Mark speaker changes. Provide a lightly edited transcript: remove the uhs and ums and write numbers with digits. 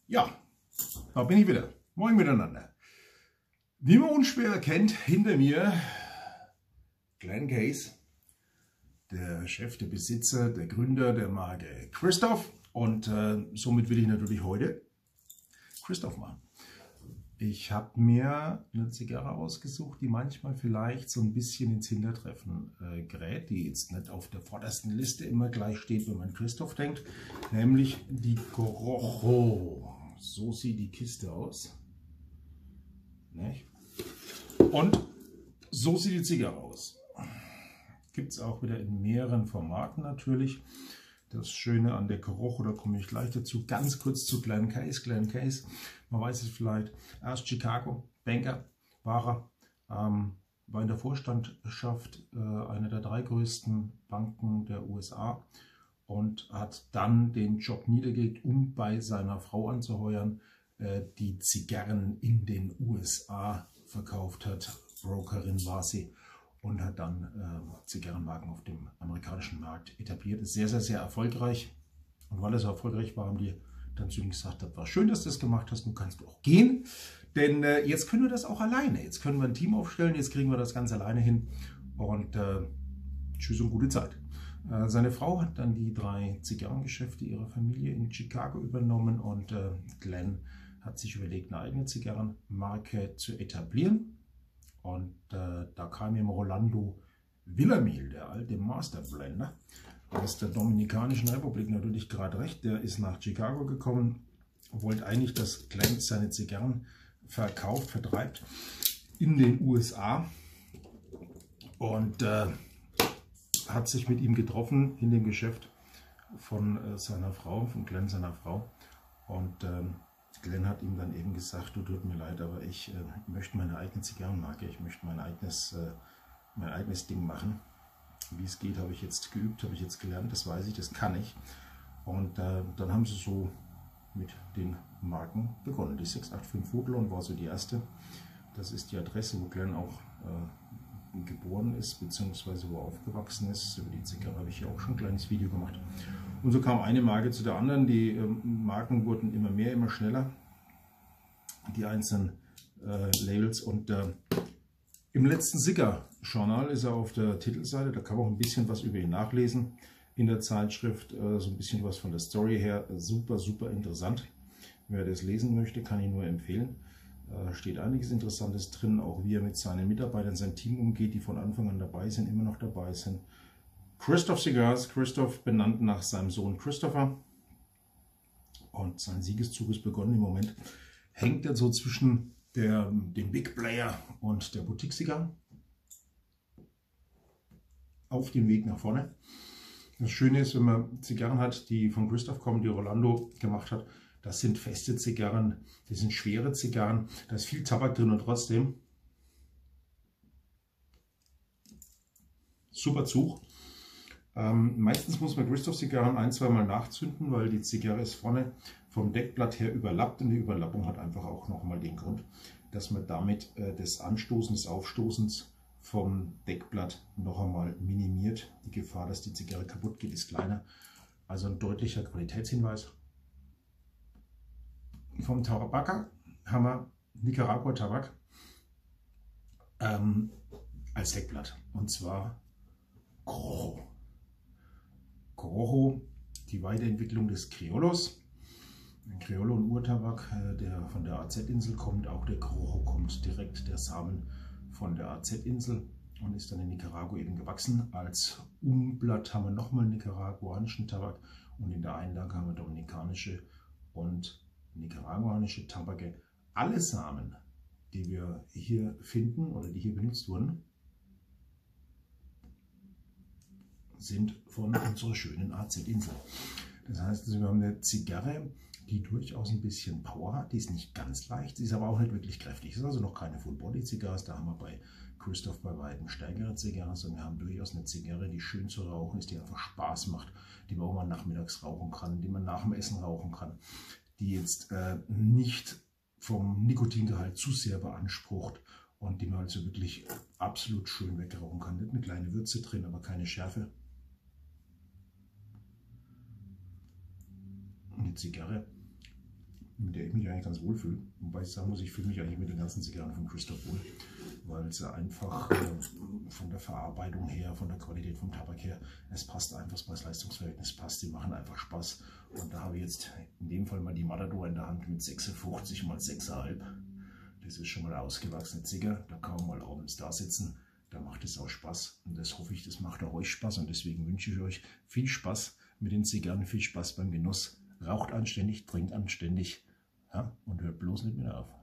Speaker 1: Ja, da bin ich wieder. Moin miteinander. Wie man unschwer erkennt, hinter mir Glenn Case, der Chef, der Besitzer, der Gründer der Marke Christoph. Und somit will ich natürlich heute Christoph machen. Ich habe mir eine Zigarre ausgesucht, die manchmal vielleicht so ein bisschen ins Hintertreffen gerät, die jetzt nicht auf der vordersten Liste immer gleich steht, wenn man Christoph denkt, nämlich die Corojo. So sieht die Kiste aus. Nicht? Und so sieht die Zigarre aus. Gibt es auch wieder in mehreren Formaten natürlich. Das Schöne an der Corojo, da komme ich gleich dazu. Ganz kurz zu Glenn Case. Glenn Case, man weiß es vielleicht, erst Chicago, Banker war er, war in der Vorstandschaft einer der 3 größten Banken der USA und hat dann den Job niedergelegt, um bei seiner Frau anzuheuern, die Zigarren in den USA verkauft hat. Brokerin war sie. Und hat dann Zigarrenmarken auf dem amerikanischen Markt etabliert. Ist sehr, sehr, sehr erfolgreich. Und weil er so erfolgreich war, haben die dann zu ihm gesagt, das war schön, dass du das gemacht hast, nun kannst du auch gehen. Denn jetzt können wir das auch alleine. Jetzt können wir ein Team aufstellen, jetzt kriegen wir das ganz alleine hin. Und tschüss und gute Zeit. Seine Frau hat dann die 3 Zigarrengeschäfte ihrer Familie in Chicago übernommen. Und Glenn hat sich überlegt, eine eigene Zigarrenmarke zu etablieren. Und da kam ihm Rolando Villamil, der alte Masterblender aus der Dominikanischen Republik, natürlich gerade recht. Der ist nach Chicago gekommen, wollte eigentlich, dass Glenn seine Zigarren verkauft, vertreibt in den USA und hat sich mit ihm getroffen in dem Geschäft von seiner Frau, von Glenn seiner Frau. Und Glenn hat ihm dann eben gesagt, du, tut mir leid, aber ich möchte meine eigene Zigarrenmarke, ich möchte mein eigenes Ding machen. Wie es geht, habe ich jetzt geübt, habe ich jetzt gelernt, das weiß ich, das kann ich. Und dann haben sie so mit den Marken begonnen. Die 685 Woodlawn war so die erste. Das ist die Adresse, wo Glenn auch geboren ist, beziehungsweise wo er aufgewachsen ist. Über die Zigarre habe ich ja auch schon ein kleines Video gemacht. Und so kam eine Marke zu der anderen. Die Marken wurden immer mehr, immer schneller, die einzelnen Labels. Und im letzten Cigar-Journal ist er auf der Titelseite. Da kann man auch ein bisschen was über ihn nachlesen in der Zeitschrift. So ein bisschen was von der Story her. Super, super interessant. Wer das lesen möchte, kann ich nur empfehlen. Steht einiges Interessantes drin, auch wie er mit seinen Mitarbeitern, sein Team umgeht, die von Anfang an dabei sind, immer noch dabei sind. Christoph Cigars, Christoph benannt nach seinem Sohn Christopher. Und sein Siegeszug ist begonnen. Im Moment hängt er so zwischen dem Big Player und der Boutique Cigar auf dem Weg nach vorne. Das Schöne ist, wenn man Zigarren hat, die von Christoph kommen, die Rolando gemacht hat, das sind feste Zigarren, das sind schwere Zigarren, da ist viel Tabak drin und trotzdem super Zug. Meistens muss man Christoph-Zigarren 1-2 Mal nachzünden, weil die Zigarre ist vorne vom Deckblatt her überlappt und die Überlappung hat einfach auch nochmal den Grund, dass man damit das Anstoßen des Aufstoßens vom Deckblatt noch einmal minimiert. Die Gefahr, dass die Zigarre kaputt geht, ist kleiner. Also ein deutlicher Qualitätshinweis. Vom Tabak haben wir Nicaragua-Tabak als Deckblatt. Und zwar Corojo. Corojo, die Weiterentwicklung des Criollos. Ein Criollo und Urtabak, der von der AZ-Insel kommt. Auch der Corojo kommt direkt, der Samen, von der AZ-Insel und ist dann in Nicaragua eben gewachsen. Als Umblatt haben wir nochmal nicaraguanischen Tabak und in der Einlage haben wir dominikanische und nicaraguanische Tabake. Alle Samen, die wir hier finden oder die hier benutzt wurden, sind von unserer schönen AZ-Insel. Das heißt, wir haben eine Zigarre, die durchaus ein bisschen Power hat. Die ist nicht ganz leicht, sie ist aber auch nicht wirklich kräftig. Es ist also noch keine Full-Body-Zigarre. Da haben wir bei Christoph bei weitem stärkere Zigarren. Also wir haben durchaus eine Zigarre, die schön zu rauchen ist, die einfach Spaß macht, die man auch mal nachmittags rauchen kann, die man nach dem Essen rauchen kann, die jetzt nicht vom Nikotingehalt zu sehr beansprucht und die man also wirklich absolut schön wegrauchen kann. Nicht eine kleine Würze drin, aber keine Schärfe. Und die Zigarre mit der ich mich eigentlich ganz wohl fühle. Wobei ich sagen muss, ich fühle mich eigentlich mit den ganzen Zigarren von Christoph wohl, weil sie einfach von der Verarbeitung her, von der Qualität vom Tabak her, es passt einfach, das Preis-Leistungs-Verhältnis passt, die machen einfach Spaß. Und da habe ich jetzt in dem Fall mal die Matador in der Hand mit 56 x 6,5. Das ist schon mal eine ausgewachsene Zigarre, da kann man mal abends da sitzen, da macht es auch Spaß. Und das hoffe ich, das macht auch euch Spaß und deswegen wünsche ich euch viel Spaß mit den Zigarren, viel Spaß beim Genuss. Raucht anständig, trinkt anständig, ja, und hört bloß nicht mehr auf.